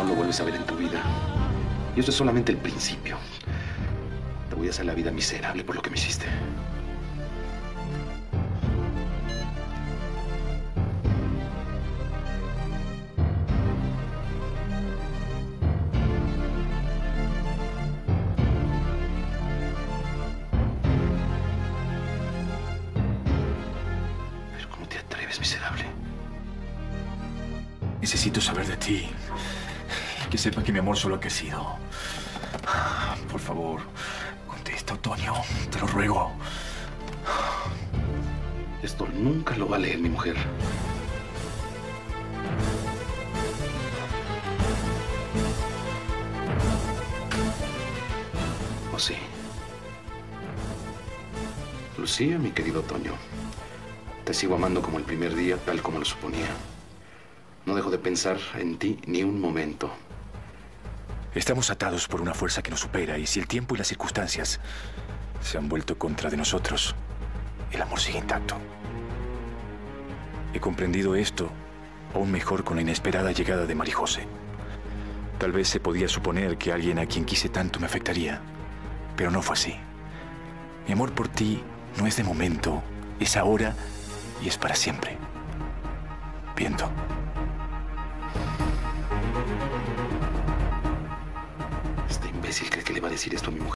lo vuelves a ver en tu vida. Y esto es solamente el principio. Te voy a hacer la vida miserable por lo que me hiciste. Pero ¿cómo te atreves, miserable? Necesito saber de ti. Que sepa que mi amor solo ha crecido. Por favor, contesta, Otoño. Te lo ruego. Esto nunca lo va a leer mi mujer. ¿O sí? Lucía, mi querido Otoño. Te sigo amando como el primer día, tal como lo suponía. No dejo de pensar en ti ni un momento. Estamos atados por una fuerza que nos supera, y si el tiempo y las circunstancias se han vuelto contra de nosotros, el amor sigue intacto. He comprendido esto aún mejor con la inesperada llegada de Marijose. Tal vez se podía suponer que alguien a quien quise tanto me afectaría, pero no fue así. Mi amor por ti no es de momento, es ahora y es para siempre. Viento. Este imbécil cree que le va a decir esto a mi mujer.